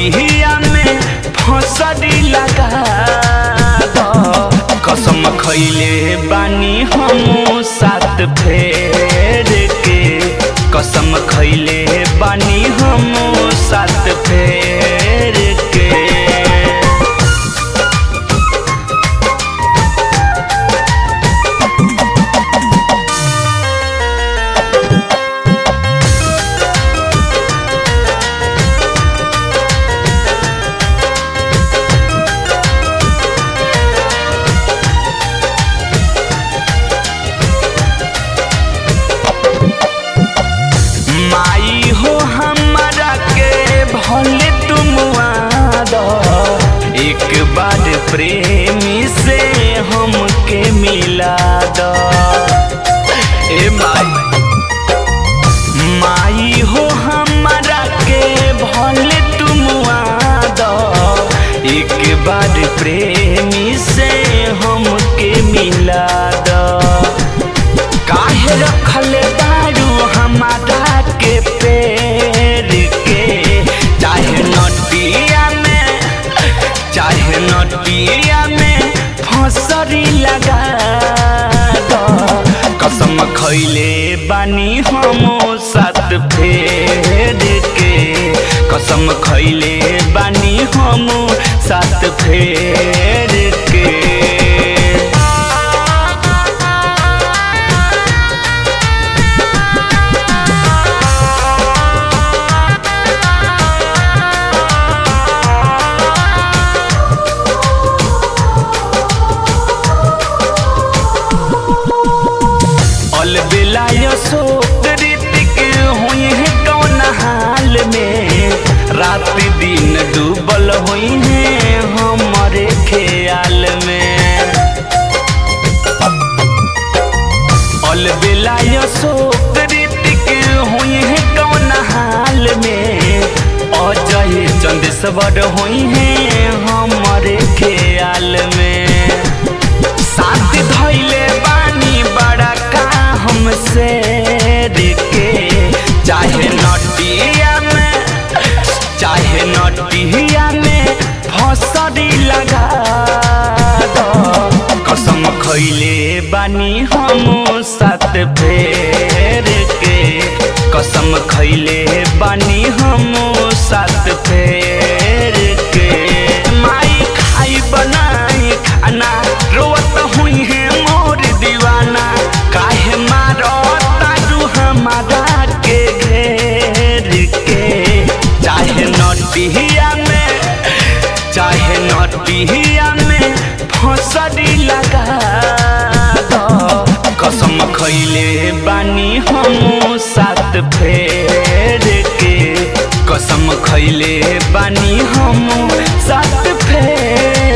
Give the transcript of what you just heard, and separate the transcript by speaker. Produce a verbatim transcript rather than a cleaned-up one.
Speaker 1: नटिया में फसरी लगा दो। कसम खैले बानी हम सात फेर के, कसम खैले बानी हम सात फेर के। माई हो हमारा के भले तुम वादा, एक बार प्रेमी से हमके मिला दो। ए माई, माई हो हमारा के भले तुम वादा, एक बार प्रेमी से हमके मिला दो। काहे रखले दारू हमारा के पेड़ के, चाहे नटिया में चाहे नटिया में फसरी लगा दो। कसम खैले बानी हम सात फेर के, कसम खैले बानी हम सात फेर के। अलबेला शोक ऋतिक हुई है कौन हाल में, रात दिन डूबल हुई है हमारे ख्याल में। अलबेला शोक ऋतिक हुई है कौन हाल में, अजय चंदेश्वर हुई है हमारे ख्याल में। साथ धैले बानी बड़ा का हमसे के, चाहे नटिया में चाहे नटिया में फसरी लगा दो। कसम खैले बानी हम सात फेर के, कसम खैले बानी हम सात फेर के। माई खाई बनाई खाना रोत हुई है मोर दीवाना, काहे मारो तारू हमारा के घेर के। चाहे नटिया में चाहे नटिया में फसरी लगा दो। कसम खैले बानी हम सात फेर के, कसम खैले बानी हम सात फेर